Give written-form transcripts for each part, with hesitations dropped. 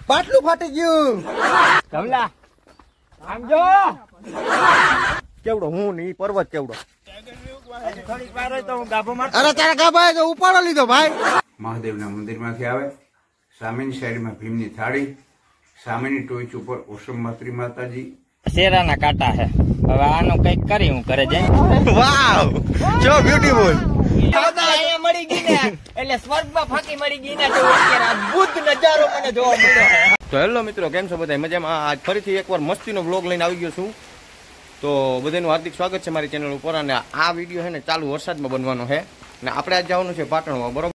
પાટલું ફાટી ગયું. કમલા આમ જો કેવડો હું ને ઈ પર્વત કેવડો. થોડીક વાર હોય તો હું ગાભો માર. અરે તારા ગાભા તો ઉપાડો લીધો ભાઈ. મહાદેવના મંદિરમાંથી આવે, સામેની સાઈડમાં ભીમની થાળી, સામેની ટોચ ઉપર ઓસમ માત્રી માતાજી. શેરાના કાંટા હે. હવે આનું કઈક કરી હું કરે જાય. વાવ જો બ્યુટીફુલ. અહીંયા મળી ગઈ ને એટલે સ્વર્ગમાં ફાંકી મળી ગઈ ને તો અત્યારે અદ્ભુત નજારો મને જોવા મળ્યો. તો હેલો મિત્રો, કેમ છો બધા? મજામાં? આજ ફરીથી એકવાર મસ્તીનો વ્લોગ લઈને આવી ગયો છું. તો બધાનું હાર્દિક સ્વાગત છે મારી ચેનલ ઉપર. અને આ વિડીયો છે ને ચાલુ વરસાદમાં બનવાનો છે અને આપણે આજ જવાનું છે પાટણમાં, બરોબર?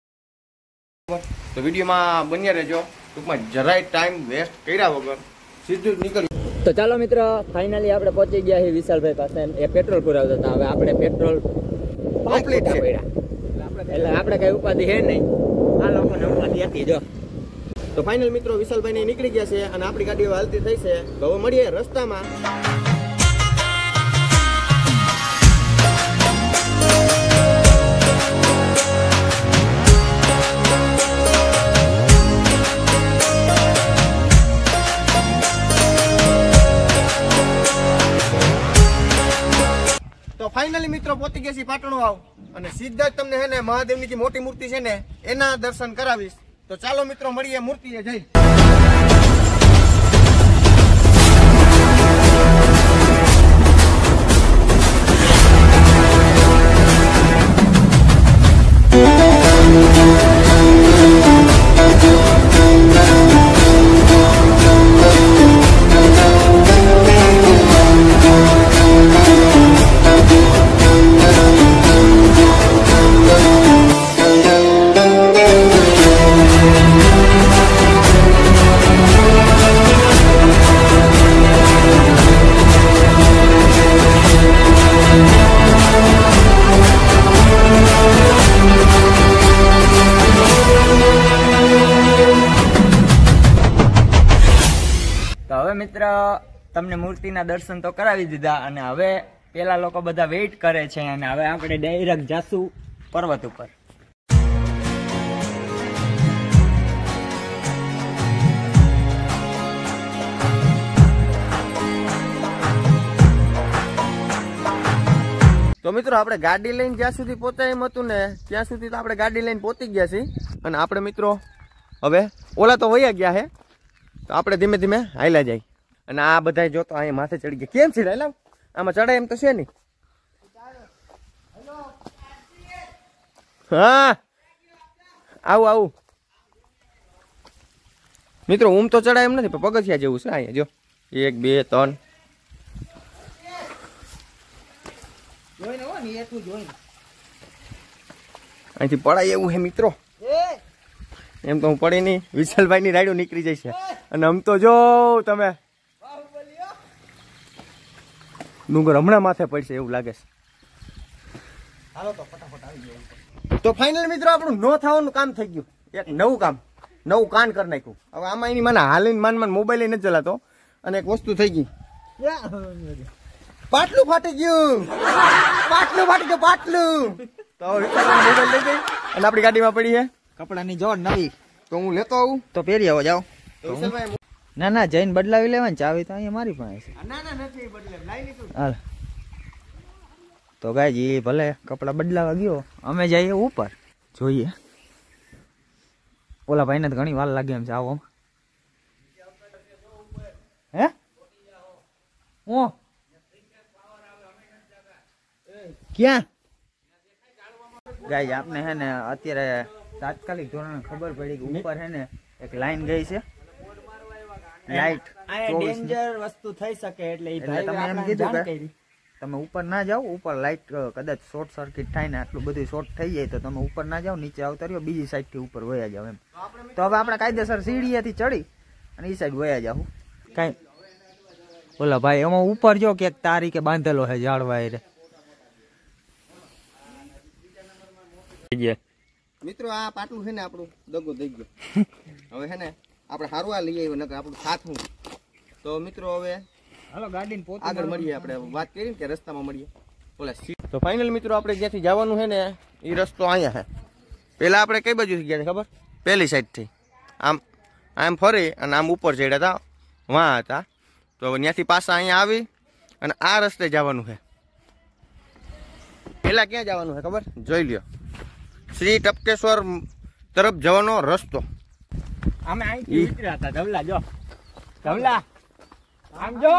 તો વિડીયોમાં બન્યા રહેજો. ટૂંકમાં જરાય ટાઈમ વેસ્ટ કર્યા વગર સીધું જ નીકળ્યું. તો ચાલો મિત્ર, ફાઇનલી આપણે પહોંચી ગયા છીએ વિશાલભાઈ પાસે. એ પેટ્રોલ પુરાવતા હતા. હવે આપણે પેટ્રોલ કમ્પ્લીટ છે એટલે આપણે કઈ ઉપાધિ છે નહીં. આ લોકોને ઉપાધિ હતી જો. તો ફાઇનલ મિત્રો વિશાલભાઈ નીકળી ગયા છે અને આપણી ગાડી હાલતી થઈ છે. તો હવે મળીએ રસ્તામાં. તો ફાઇનલી મિત્રો પહોંચી ગયા છીએ પાટણ વાવ અને સીધા જ તમને છે ને મહાદેવની જે મોટી મૂર્તિ છે ને એના દર્શન કરાવીશ. તો ચાલો મિત્રો મળીએ મૂર્તિએ જઈ. મિત્ર તમને મૂર્તિના દર્શન તો કરાવી દીધા અને હવે પેલા લોકો બધા વેઇટ કરે છે અને હવે આપણે ડાયરેક્ટ જાશું પર્વત ઉપર. તો મિત્રો આપણે ગાડી લઈને જ્યાં સુધી પહોંચાય એમ હતું ને ત્યાં સુધી તો આપણે ગાડી લઈને પહોંચી ગયા છીએ. અને આપણે મિત્રો હવે ઓલા તો વયા ગયા છે, તો આપણે ધીમે ધીમે હાલ્યા જાય. અને આ બધા જો તો અહીંયા માથે ચડી ગયા. કેમ છે હાલા? આમાં ચડાય એમ તો છે નહીં. હા આવું આવું મિત્રો, ઊમ તો ચડાય એમ નથી પણ પગથિયા જેવું છે. અહીંયા જો 1 2 3 અહીંથી પડાય એવું છે મિત્રો. એમ તો હું પડી નહીં, વિશાલભાઈ ની રાઈડો નીકળી જશે. અને આમ તો જો તમે ડુંગર હમણાં માથે પડશે એવું લાગે છે. તો ફાઇનલ મિત્રો આપણું નો થવાનું કામ થઈ ગયું. એક નવું કામ, નવું કાન કરી નાખ્યું. હવે આમાં એની મને હાલીને માન મોબાઈલ નથી ચલાતો. અને એક વસ્તુ થઈ ગઈ, પાટલું ફાટી ગયું. પાટલું ફાટી ગયું, પાટલું. તો મોબાઈલ લઈ ગઈ અને આપણી ગાડીમાં પડી છે કપડાની જોડ નવી. તો હું લેતો આવું. તો પહેરી આવો જાઓ. ના ના જઈને બદલાવી લેવાની ચાવી તો અહીંયા મારી પાસે છે. હાલ તો ગાયજી ભલે કપડા બદલાવા ગયો, અમે જઈએ ઉપર જોઈએ. ઓલા ભાઈને તો ઘણી વાર લાગે એમ છે આવો. હે હું ક્યાં ગાય આપને હે ને અત્યારે તાત્કાલિક ધોરણે ખબર પડી કે ઉપર હે ને એક લાઈન ગઈ છે લાઈટ. ડેન્જર વસ્તુ થઈ શકે એટલે તમે એમ કીધું કે તમે ઉપર ના જાઓ. ઉપર લાઈટ કદાચ શોર્ટ સર્કિટ થાય ને આટલું બધું શોર્ટ થઈ જાય તો તમે ઉપર ના જાઓ, નીચે આવતા રહ્યો, બીજી સાઈડ થી ઉપર વયા જાવ એમ. તો હવે આપણે કાયદેસર સીડીએથી ચડી અને એ સાઈડ વયા જાવ. કઈ બોલો ભાઈ એમાં ઉપર જો કે તારીખે બાંધેલો છે ઝાડવા રે. મિત્રો આ પાટલું છે ને આપણું દગો થઈ ગયો. હવે છે ને આપણે હારું આ લઈ આવ્યો નકર આપણું સાથું. તો મિત્રો હવે હાલો ગાડીને પોતે આગળ મળીએ. આપણે વાત કરી કે રસ્તામાં મળીએ ઓલા. તો ફાઇનલ મિત્રો આપણે જ્યાંથી જવાનું છે ને એ રસ્તો અહીંયા છે. પહેલા આપણે કઈ બાજુથી ગયા ખબર? પહેલી સાઈડથી આમ આમ ફરી અને આમ ઉપર ચડ્યા હતા, વાં હતા. તો ત્યાંથી પાછા અહીંયા આવી અને આ રસ્તે જવાનું છે. પેલા ક્યાં જવાનું છે ખબર? જોઈ લ્યો, શ્રી ટપકેશ્વર તરફ જવાનો રસ્તો. અમે અહીંથી ઉતર્યા હતા. ધવલા જો, ધવલા આમ જો.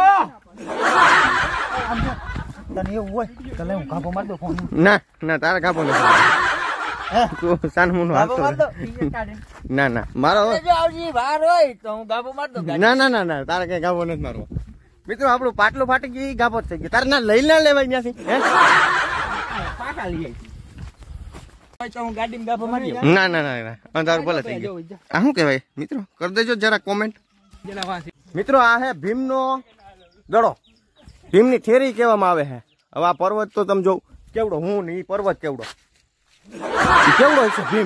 તને એવું હોય તો લે હું કાપો માર દો ફોન. ના ના, તારે કાપો નથી. તું સાનમુનો હાલતો ના ના મારો વાર હોય તો હું ગાભો માર દઉં. ના ના ના ના, તારે કઈ ગાભો નથી મારવો. મિત્રો આપણું પાટલું ફાટી ગયું, ગાભો થઈ ગયો. તારે ના લઈ ના લેવાય ત્યાંથી. પાકા લઈ આવી હું ગાડીમાં ગાભો મારી. ના ના ના ના, તારું ભલે થઈ ગયું. આ શું કહેવાય મિત્રો? કરી દેજો જરા કોમેન્ટ. મિત્રો આ હે ભીમનો દડો, ભીમની થેરી કહેવામાં આવે છે. હવે આ પર્વત તો તમે જો કેવડો, હું ને ઈ પર્વત કેવડો કેવડો છે ભીમ.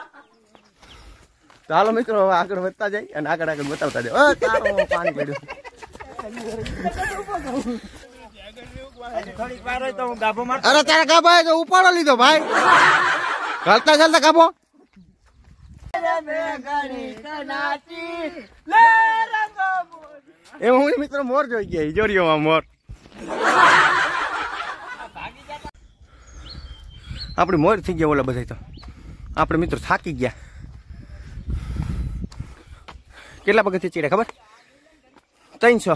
તો હાલો મિત્રો હવે આગળ વધતા જાય અને આગળ આગળ બતાવતા જાય. તારો પાણી પડ્યું. અરે તારા ગાભા તો ઉપાડો લીધો ભાઈ, ચાલતા ચાલતા ગાભો. એમાં હું મિત્રો મોર જોઈ ગયા, જોડીઓમાં મોર. આપણે મોર થઈ ગયા ઓલા બધા. તો આપણે મિત્રો થાકી ગયા. કેટલા પગથિયે ચડ્યા ખબર? 300.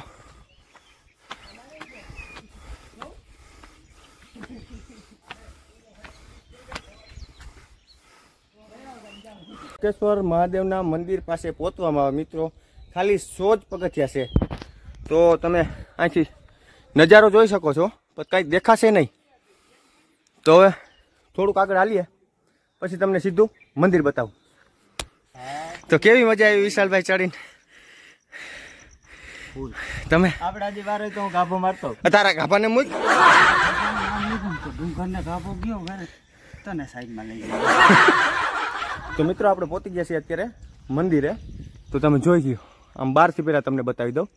ટપકેશ્વર મહાદેવના મંદિર પાસે પહોંચવામાં આવે મિત્રો ખાલી 100 જ પગથિયા છે. તો તમે અહીંથી નજારો જોઈ શકો છો, પણ કંઈ દેખાશે નહીં. તો હવે થોડુંક આગળ હાલીએ પછી તમને સીધું મંદિર બતાવું. તો કેવી મજા આવી વિશાલભાઈ ચડીને? તમે આપડા જે વાર હોય તો હું ગાભો મારતો. તારા ગાભાને મૂક. ઘરને ગાભો ગયો ઘરે તને સાઈડમાં લઈ જાય. તો મિત્રો આપણે પહોંચી ગયા છીએ અત્યારે મંદિરે. તો તમે જોઈ ગયો, આમ બહારથી પહેલા તમને બતાવી દઉં.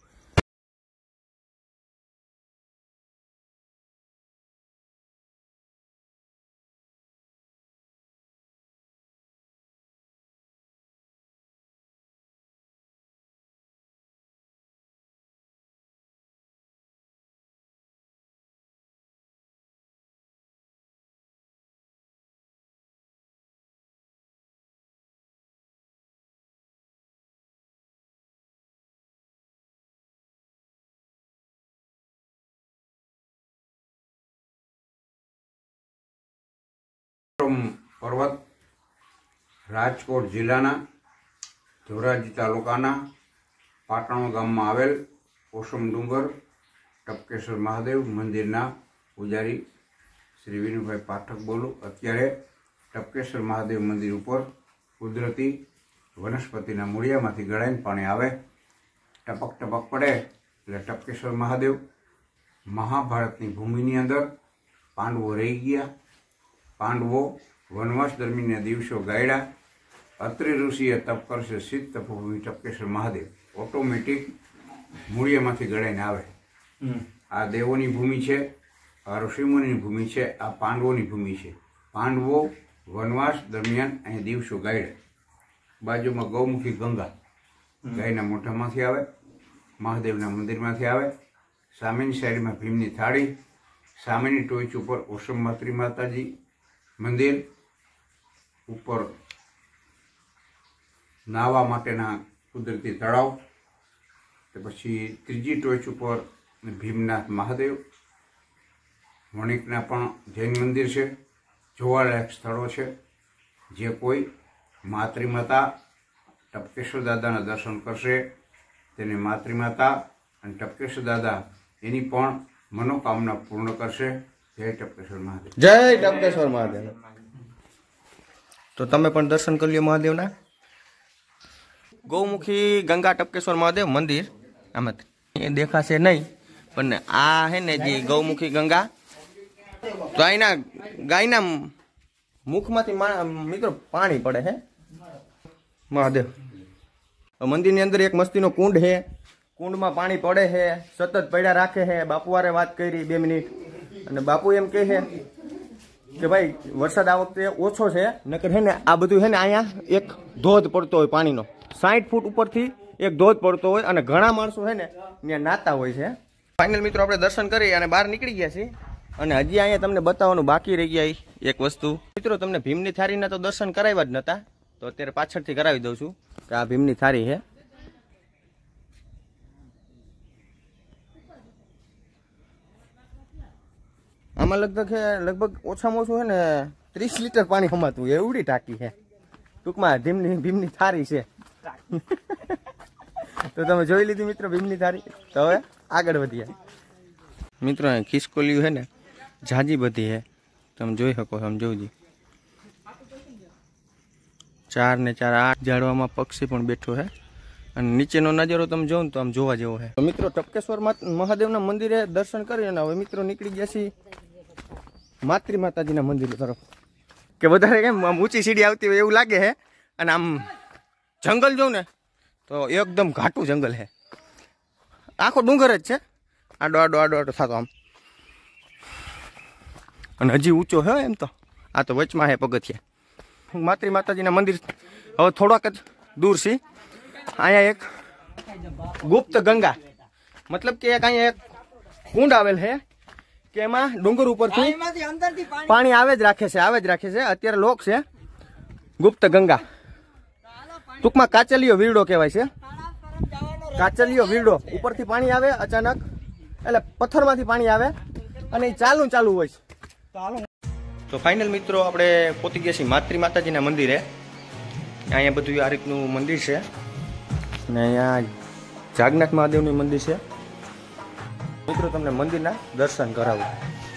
પર્વત રાજકોટ જિલ્લાના ધોરાજી તાલુકાના પાટણ ગામમાં આવેલ ઓસમ ડુંગર ટપકેશ્વર મહાદેવ મંદિરના પૂજારી શ્રી વિનુભાઈ પાઠક બોલું. અત્યારે ટપકેશ્વર મહાદેવ મંદિર ઉપર કુદરતી વનસ્પતિના મૂળિયામાંથી ગળાઈને પાણી આવે, ટપક ટપક પડે એટલે ટપકેશ્વર મહાદેવ મહાભારતની ભૂમિની અંદર પાંડવો રહી ગયા. પાંડવો વનવાસ દરમિયાન દિવસો ગાયડા. અત્રિ ઋષિએ તપ કરશે સિદ્ધ તપોભૂમિ ટપકેશ્વર મહાદેવ ઓટોમેટિક મૂળિયામાંથી ગળાઈને આવે. આ દેવોની ભૂમિ છે, આ ઋષિમુનિની ભૂમિ છે, આ પાંડવોની ભૂમિ છે. પાંડવો વનવાસ દરમિયાન અહીં દિવસો ગાયડા. બાજુમાં ગૌમુખી ગંગા ગાયના મોઢામાંથી આવે, મહાદેવના મંદિરમાંથી આવે. સામેની સાઈડમાં ભીમની થાળી, સામેની ટોચ ઉપર ઓસમમાત્રી માતાજી મંદિર, ઉપર નાહવા માટેના કુદરતી તળાવ. તે પછી ત્રીજી ટોચ ઉપર ભીમનાથ મહાદેવ, વણિકના પણ જૈન મંદિર છે. જોવાલાયક સ્થળો છે. જે કોઈ માતૃમાતા ટપકેશ્વર દાદાના દર્શન કરશે તેને માતૃમાતા અને ટપકેશ્વર દાદા એની પણ મનોકામના પૂર્ણ કરશે. જય ટપકેશ્વર મહાદેવ. જય ટપકેશ્વર મહાદેવ. તો તમે પણ દર્શન કરી લો મહાદેવના. ગૌમુખી ગંગા ટપકેશ્વર મહાદેવ મંદિર આમાં દેખાશે નહીં, પણ આ હે ને જે ગૌમુખી ગંગા, તો અહીંના ગાયના મુખમાંથી મિત્રો પાણી પડે હે મહાદેવ. મંદિરની અંદર એક મસ્તીનો કુંડ છે, કુંડમાં પાણી પડે છે, સતત પડ્યા રાખે છે. બાપુવારે વાત કરી 2 મિનિટ, અને બાપુ એમ કહે છે કે ભાઈ વરસાદ આ વખતે ઓછો છે, નકર હે ને આ બધું હે ને અહીંયા એક ધોધ પડતો હોય પાણીનો, 60 ફૂટ ઉપરથી એક ધોધ પડતો હોય અને ઘણા માણસો છે ને ત્યાં નાતા હોય છે. ફાઇનલ મિત્રો આપણે દર્શન કરી અને બહાર નીકળી ગયા છીએ અને હજી અહીંયા તમને બતાવવાનું બાકી રહી ગયા એક વસ્તુ. મિત્રો તમને ભીમની થાળીના તો દર્શન કરાવ્યા જ નતા, તો અત્યારે પાછળથી કરાવી દઉં છું કે આ ભીમની થાળી છે. આમાં લગભગ ઓછામાં ઓછું છે ને 30 લીટર પાણી સમાતું એવડી ટાંકી છે. ટૂંકમાં ભીમની થાળી છે. તો તમે જોઈ લીધી મિત્રો ભીમની થાળી. તો હવે આગળ વધીએ મિત્રો. ખિસકોલીઓ છે ને ઝાજી બધી છે, તમે જોઈ શકો છો. જોજી 4 ને 4 8 ઝાડવામાં પક્ષી પણ બેઠો છે અને નીચેનો નજારો તમે જોવો ને તો આમ જોવા જેવો છે. તો મિત્રો ટપકેશ્વર મહાદેવના મંદિરે દર્શન કરી અને હવે મિત્રો નીકળી ગયા છીએ માતૃ માતાજીના મંદિર તરફ. કે વધારે કેમ આમ ઊંચી સીડી આવતી હોય એવું લાગે છે અને આમ જંગલ જોઉં ને તો એકદમ ઘાટું જંગલ છે. આખો ડુંગર જ છે, આડો આડો આડો આડો થતો આમ. અને હજી ઊંચો છે એમ તો. આ તો વચમાં છે પગથિયા. માતૃ માતાજીના મંદિર હવે થોડાક જ દૂર છે. અહીંયા એક ગુપ્ત ગંગા મતલબ કે એક અહીંયા એક કુંડ આવેલ છે કે એમાં ડુંગર ઉપરથી પાણી આવે જ રાખે છે. અત્યારે લોક છે ગુપ્ત ગંગા. ટૂંકમાં કાચલીઓ વીરડો કહેવાય છે. કાચલીઓ વીરડો ઉપરથી પાણી આવે અચાનક, એટલે પથ્થરમાંથી પાણી આવે અને એ ચાલુ હોય છે. તો ફાઇનલ મિત્રો આપણે પહોંચી ગયા છીએ માતૃ માતાજીના મંદિરે. અહીંયા બધું આ રીતનું મંદિર છે અને અહીંયા જાગનાથ મહાદેવનું મંદિર છે. મિત્રો તમને મંદિરના દર્શન કરાવું.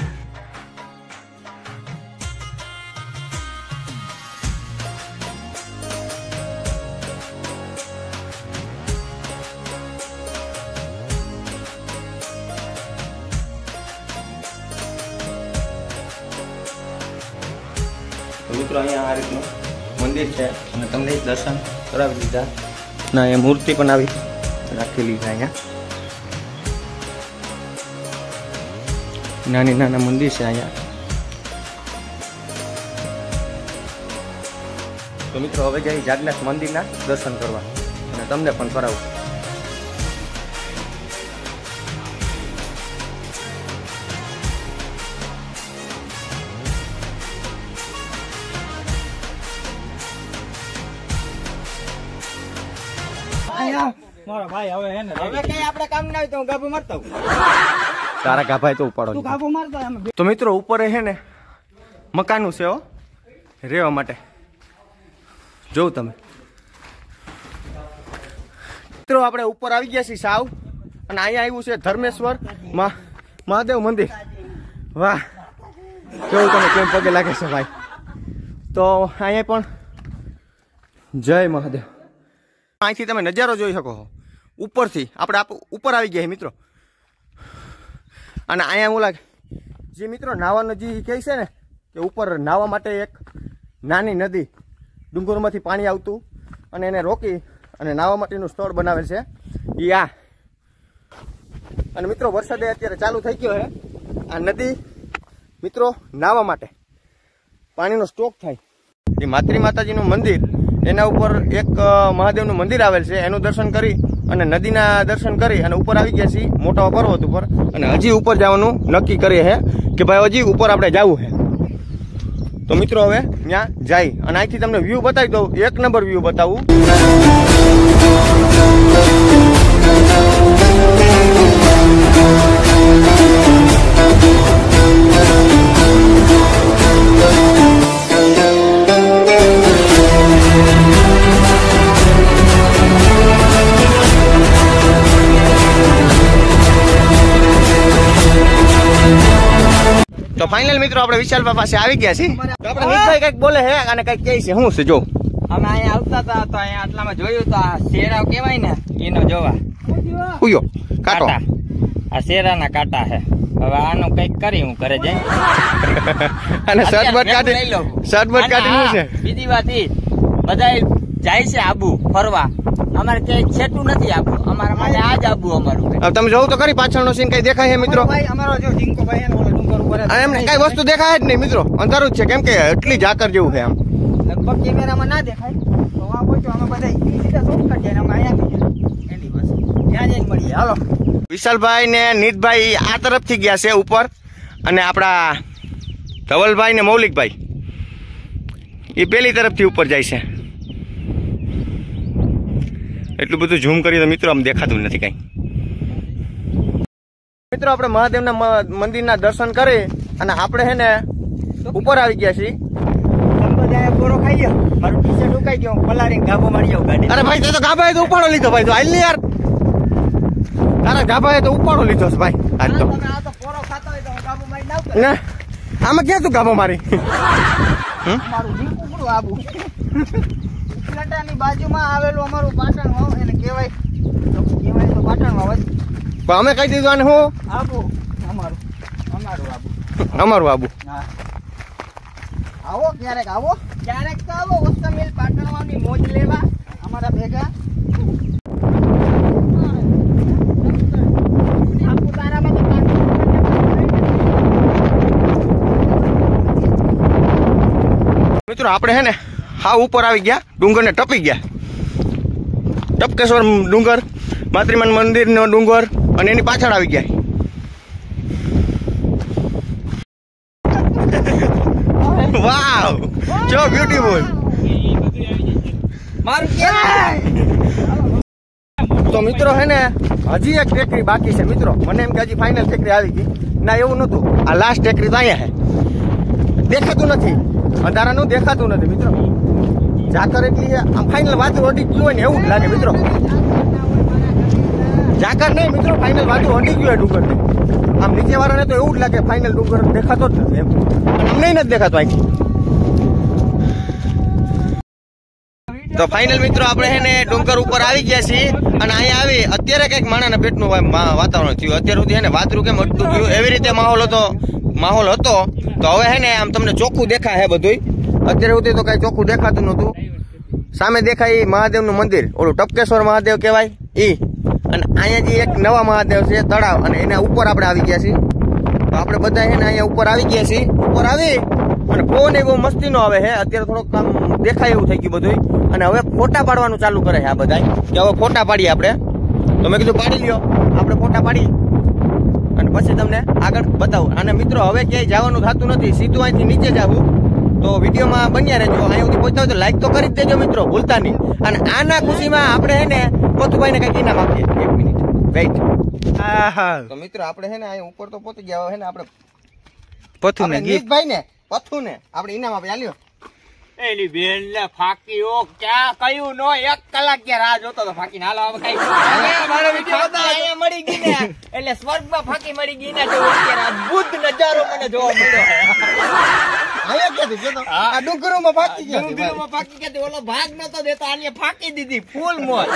મિત્રો અહીંયા આ રીતનું મંદિર છે અને તમને દર્શન કરાવી દીધા. ના અહીંયા મૂર્તિ પણ આવી રાખેલી છે. અહીંયા નાના મંદિર છે અહીંયા. તો મિત્રો હવે જઈ જાગનાથ મંદિરના દર્શન કરવા અને તમને પણ કરાવું. મારા ભાઈ હવે કઈ આપણે કામ ના હોય તો હું ગાભો મારતો. તારા ગાભાઈ તો ઉપાડો. તો મિત્રો ઉપર છે ને મકાનું છે રહેવા માટે. જોઉં તમે મિત્રો આપણે ઉપર આવી ગયા છીએ સાવ અને અહીંયા આવ્યું છે ધર્મેશ્વર મહાદેવ મંદિર. વાહ, જોઉં તમે કેમ પગે લાગે છે ભાઈ. તો અહીંયા પણ જય મહાદેવ. અહીંથી તમે નજારો જોઈ શકો છો ઉપરથી. આપણે ઉપર આવી ગયા મિત્રો અને અહીંયા હું લાગે જે મિત્રો નાવાનો જે કહે છે ને કે ઉપર નાહવા માટે એક નાની નદી ડુંગરમાંથી પાણી આવતું અને એને રોકી અને નાહવા માટેનું સ્થળ બનાવેલ છે એ આ. અને મિત્રો વરસાદે અત્યારે ચાલુ થઈ ગયો છે. આ નદી મિત્રો નાહવા માટે પાણીનો સ્ટોક થાય. એ માતૃ માતાજીનું મંદિર એના ઉપર એક મહાદેવનું મંદિર આવેલ છે. એનું દર્શન કરી અને નદીના દર્શન કરી અને ઉપર આવી ગયા છીએ મોટા પર્વત ઉપર. અને હજી ઉપર જવાનું નક્કી કરીએ છે કે ભાઈ હજી ઉપર આપણે જવું છે. તો મિત્રો હવે ત્યાં જાય અને અહીંથી તમને વ્યૂ બતાવી દઉં. 1 નંબર વ્યૂ બતાવું. તો ફાઇનલ મિત્રો આપણે વિશાલભાઈ પાસે આવી ગયા છીએ. તો આપણે મિતભાઈ કઈક બોલે છે અને કઈક કહે છે. શું છે જો? અમે અહીંયા આવતા હતા તો અહીંયા આટલામાં જોયું તો આ શેરા કેવાય ને એનો જોવા ઉયો કાંટો. આ શેરાના કાંટા છે. હવે આનું કઈક કરી હું ઘરે જઈ અને શર્ટબટ કાઢી શું છે? બીજી વાત એ બધા જાય છે આબુ ફરવા. અમારે ક્યાંય છેટું નથી આબુ. અમારા માટે આ જ આબુ અમારું. તમે જોવું તો ખરી પાછળનો સીન કઈ દેખાય છે મિત્રો? અમારો જો ઢીંકો ભાઈ એમને કઈ વસ્તુ દેખાય જ નહીં મિત્રો. અંધારું જ છે કેમ કે એટલી જાકર જેવું છે. આમ લગભગ કેમેરામાં ના દેખાય તો આ બોલજો અમે બધા શોર્ટકટ જાય અમે અહીંયા એની બસ ત્યાં જઈને મળીએ. હાલો. વિશાલભાઈ ને નીતભાઈ આ તરફથી ગયા છે ઉપર, અને આપણા ધવલભાઈ ને મૌલિકભાઈ એ પેલી તરફથી ઉપર જાય છે. એટલું બધું ઝૂમ કરી તો મિત્રો આમ દેખાતું નથી કઈ. મિત્રો આપણે મહાદેવના મંદિરના દર્શન કરી અને આપણે હે ને ઉપર આવી ગયા છીએ. પૂરો ખાઈ ગયો, મારું ટી શર્ટ ઉકાઈ ગયો, પલારીને ગાભો મારી જાવ ગાડી. અરે ભાઈ તો ગાભાએ તો ઉપાડો લીધો ભાઈ, તો હાલ ને યાર, તારા ગાભાએ તો ઉપાડો લીધો છે ભાઈ. આજ તો આ તો પોરો ખાતો હોય તો હું ગાભો મારી નાખું ને આમાં ક્યાં તું ગાભો મારી? મારું જીવ કુકડું આબુ. ઉપલેટાની બાજુમાં આવેલું અમારું પાટણ વાવ, એને કહેવાય તો પાટણ વાવ જ. પણ અમે કહી દીધું આને હું આબુ અમારું આબુ. અમારું આબુ. હા, આવો ક્યારેક તો આવો ઓસ્તમિલ પાટણવાની મોજ લેવા અમારા ભેગા. મિત્રો આપણે હે ને હા ઉપર આવી ગયા, ડુંગર ને ટપી ગયા. ટપકેશ્વર ડુંગર, માતૃમાન મંદિર નો ડુંગર, અને એની પાછળ આવી ગયા. વાવ, જો બ્યુટીફુલ. તો મિત્રો હે ને હજી એક ટેકરી બાકી છે મિત્રો. મને એમ કે હજી ફાઇનલ ટેકરી આવી ગઈ. ના, એવું નતું. આ લાસ્ટ ટેકરી તો અહીંયા છે. દેખાતું નથી, અંધારાનું દેખાતું નથી મિત્રો. ઝાકર એટલી આમ ફાઇનલ વાતું અડી ગયું હોય ને એવું જ લાગે મિત્રો. ઝાકર નહીં મિત્રો, ફાઇનલ વાતું અડી ગયું હોય ડુંગર. આમ નીચે વાળાને તો એવું જ લાગે ફાઇનલ ડુંગર દેખાતો જ નથી એમ. અમને નથી દેખાતો અહીંથી. તો ફાઇનલ મિત્રો આપણે હે ને ડુંગર ઉપર આવી ગયા છીએ, અને અહીંયા આવી અત્યારે કઈક માણાના પેટનું વાતાવરણ થયું. અત્યાર સુધી હે ને વાતરું કેમ અટતું ગયું એવી રીતે માહોલ હતો. તો હવે હે ને આમ તમને ચોખ્ખું દેખાય હે બધું. અત્યારે સુધી તો કઈ ચોખ્ખું દેખાતું નતું. સામે દેખાય મહાદેવનું મંદિર, ઓલું ટપકેશ્વર મહાદેવ કહેવાય ઈ. અને અહીંયા જે એક નવા મહાદેવ છે તળાવ, અને એના ઉપર આપણે આવી ગયા છીએ. તો આપણે બધા હે ને અહીંયા ઉપર આવી ગયા છીએ. ઉપર આવી અને પવન એવો મસ્તી નો આવે છે. અત્યારે થોડોક કામ દેખાય એવું થઈ ગયું બધું. અને હવે ફોટા પાડવાનું ચાલુ કરે છે આ બધા, કે હવે ફોટા પાડીએ આપણે. તો મેં કીધું પાડી લ્યો, આપણે ફોટા પાડી અને પછી તમને આગળ બતાવું. અને મિત્રો હવે ક્યાંય જવાનું થતું નથી, સીધું અહીંથી નીચે જવું. તો વિડીયોમાં બન્યા રહેજો. અહીંયા સુધી પહોંચતા હોય તો લાઈક તો કરી જ દેજો મિત્રો, ભૂલતા નહીં. અને આના ખુશીમાં આપણે હે ને પથુભાઈને કઈક ઇનામ આપીએ. 1 મિનિટ વેઇટ. તો મિત્રો આપણે હે ને અહીંયા ઉપર તો પહોંચી ગયા. હે ને આપણે પથુ ને ગીતભાઈ ને પથુ ને આપણે ઇનામ આપી. હાલ્યો એની બેન ને ફાકી ઓ ક્યાં કયું નો 1 કલાક ક્યાં રાહ જોતો તો ફાકી હાલો હવે કઈ મારો વિડિયો અહીંયા મળી ગઈ ને એટલે સ્વર્ગમાં ફાકી મળી ગઈ ને જો અત્યારે અદ્ભુત નજારો મને જોવા મળ્યો. અહીંયા ક્યાંથી જોતો આ ડુંગરોમાં ફાકી ગયા. ડુંગરોમાં ફાકી ગયા, ઓલો ભાગ નતો દેતો, આને ફાકી દીધી ફૂલ મોજ.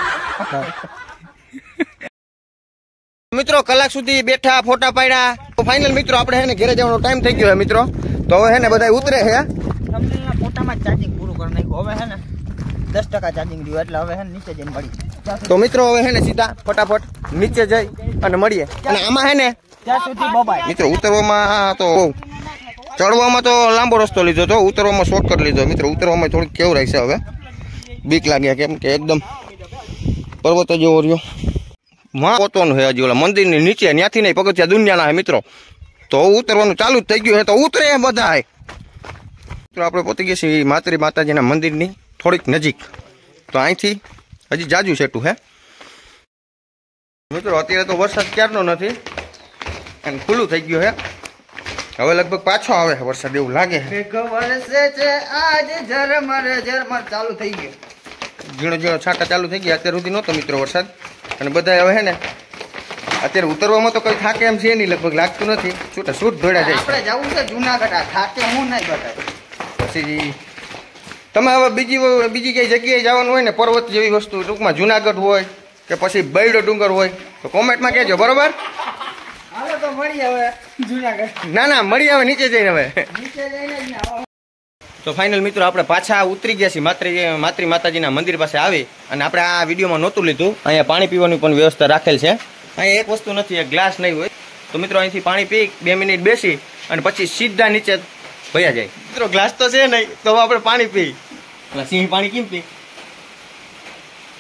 મિત્રો કલાક સુધી બેઠા, ફોટા પાડ્યા. તો ફાઇનલ મિત્રો આપણે હે ને ઘરે જવાનો ટાઈમ થઈ ગયો છે મિત્રો. તો હવે હે ને બધા ઉતરે છે. થંબનેલના ફોટામાં ચાર્જિંગ પૂરું કરી નાખ્યું. હવે હે ને 10% ચાર્જિંગ રહ્યું, એટલે હવે હે ને નીચે જઈને મળી. તો મિત્રો હવે હે ને સીધા ફટાફટ નીચે જઈ અને મળીએ. અને આમાં હે ને ત્યાં સુધી બબાય મિત્રો ઉતરવામાં તો ચડવામાં તો લાંબો રસ્તો લીધો તો, ઉતરવામાં શોર્ટકટ લીધો મિત્રો. ઉતરવામાં થોડીક કેવું રહેશે, હવે બીક લાગે કેમ કે એકદમ પર્વત જેવો રહ્યો. પોતવાનું છે હજી ઓલા મંદિરની નીચે, ત્યાંથી નહીં પગથિયા દુનિયાના હે મિત્રો. તો ઉતરવાનું ચાલુ જ થઈ ગયું છે. તો ઉતરે બધા મિત્રો. આપણે પહોંચી ગયા છીએ માતરી માતાજીના મંદિરની થોડીક નજીક. તો અહીંથી હજી જાજુ સેટું હે મિત્રો. અત્યારે તો વરસાદ ક્યારનો નથી અને ખુલ્લું થઈ ગયું હે. હવે લગભગ પાછો આવે છે વરસાદ એવું લાગે છે. વરસે છે આજ ઝરમર ચાલુ થઈ ગયો. ઝીણો ઝીણો છાંટા ચાલુ થઈ ગયા. અત્યાર સુધી નહોતો મિત્રો વરસાદ. અને બધા હવે હે ને અત્યારે ઉતરવામાં તો કઈ થાકે એમ છે નહીં, લગભગ લાગતું નથી. છૂટા છૂટ ધોળ્યા જાય. આપણે જવું છે જુનાગઢ, થાકે હું નહીં બતાય. પછી તમે હવે બીજી કઈ જગ્યાએ જવાનું હોય ને, પર્વત જેવી વસ્તુ, ટૂંકમાં જુનાગઢ હોય કે પછી બૈડો ડુંગર હોય, તો કોમેન્ટમાં કહેજો બરોબર. હાલો તો મળીએ હવે જુનાગઢ. ના મળી આવે નીચે જઈને. હવે નીચે જઈને તો ફાઇનલ મિત્રો આપણે પાછા ઉતરી ગયા છીએ માતરી માતાજીના મંદિર પાસે આવી. અને આપણે આ વિડીયોમાં નહોતું લીધું. અહીંયા પાણી પીવાની પણ વ્યવસ્થા રાખેલ છે. અહીંયા એક વસ્તુ નથી, એક ગ્લાસ નહીં હોય. તો મિત્રો અહીંથી પાણી પી 2 મિનિટ બેસી અને પછી સીધા નીચે ભયા જાય. મિત્રો ગ્લાસ તો છે નહીં, તો આપણે પાણી પી. સિંહ પાણી કેમ પી?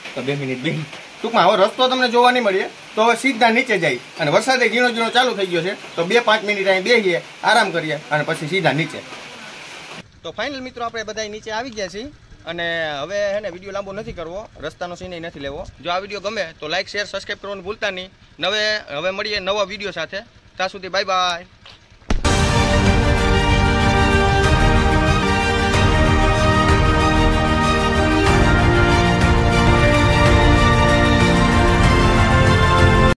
તો 2 મિનિટ બેહી. ટૂંકમાં હવે રસ્તો તમને જોવા નહીં મળીએ, તો હવે સીધા નીચે જાય અને વરસાદે ઝીણો ઝીણો ચાલુ થઈ ગયો છે, તો 2-5 મિનિટ અહીં બેસીએ, આરામ કરીએ અને પછી સીધા નીચે. તો ફાઇનલ મિત્રો આપણે બધા નીચે આવી ગયા છીએ અને હવે હે ને વિડીયો લાંબો નથી કરવો, રસ્તાનો સીન નથી લેવો. જો આ વિડીયો ગમે તો લાઈક શેર સબસ્ક્રાઈબ કરવાનું ભૂલતા નહીં. હવે મળીએ નવા વિડીયો સાથે. ત્યાં સુધી બાય બાય.